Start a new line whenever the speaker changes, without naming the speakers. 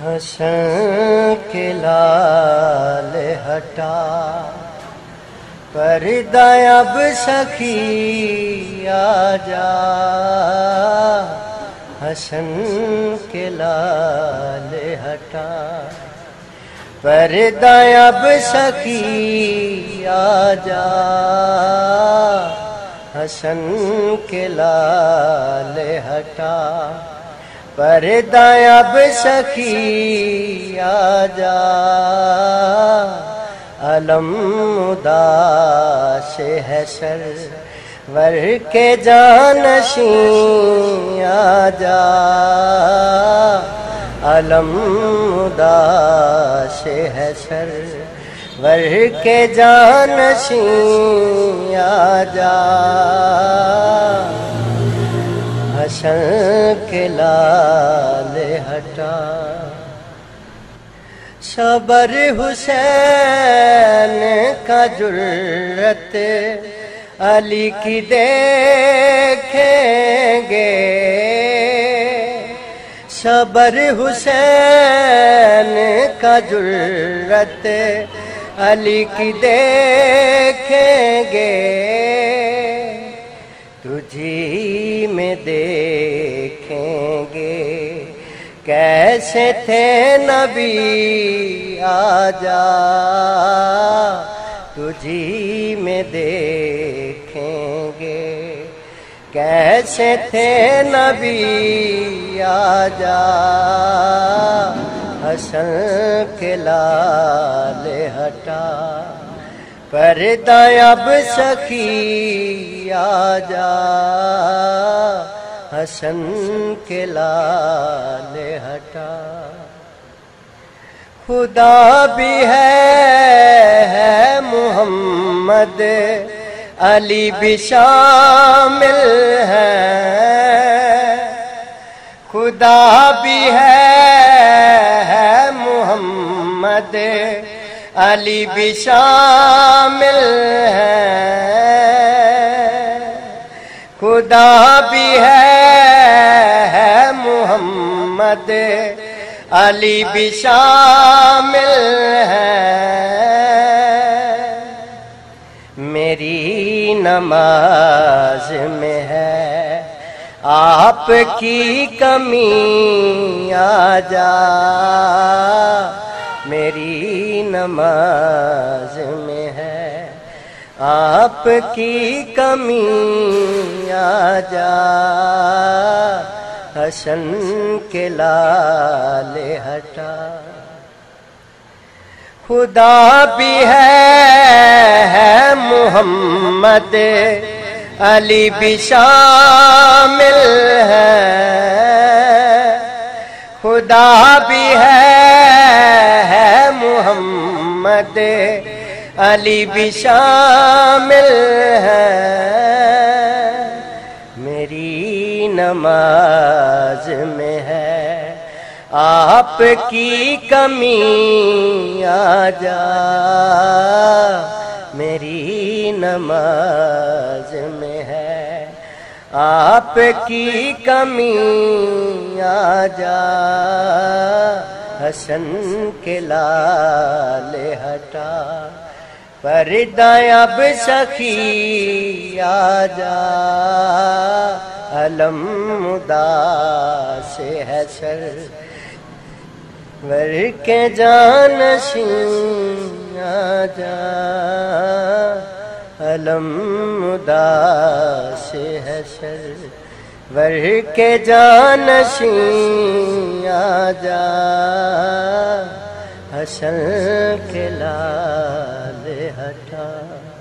حسن کے لال ہٹا پردہ اب سخی آ جا، حسن کے لال ہٹا پردہ اب سخی آ جا، حسن کے لال ہٹا پردہ اب سخی آ جا، علم اداس ہے سرور کے جانشین آ جا، علم اداس ہے سرور کے جانشین آ جا، حسن کے لال ہٹا صبر حسین کا جرت علی کی دیکھیں گے، صبر حسین کا جرت علی کی دیکھیں گے، تجھی میں دیکھیں گے کیسے تھے نبی آ جا، تجھی میں دیکھیں گے کیسے تھے نبی آ جا، حسن کے لال ہٹا پردہ اب سخی آ جا، حسن کے لال ہٹا خدا بھی ہے محمد علی بھی شامل ہے، خدا بھی ہے محمد علی بھی شامل ہے، خدا بھی ہے محمد علی بھی شامل ہے، میری نماز میں ہے آپ کی کمی آ جا، میری نماز میں ہے آپ کی کمی آ جا، حسن کے لال ہٹا خدا بھی ہے محمد علی بھی شامل ہے، خدا بھی ہے محمد علی بھی شامل ہے، میری نماز میں ہے آپ کی کمی آ جا، میری نماز میں ہے آپ کی کمی آ جا، حسن کے لال ہٹا پردہ اب سخی آ جا، علم اداس ہے سرور کے جانشین آ جا، علم اداس ہے سرور کے جانشین آ جا، حسن کے لال ہٹا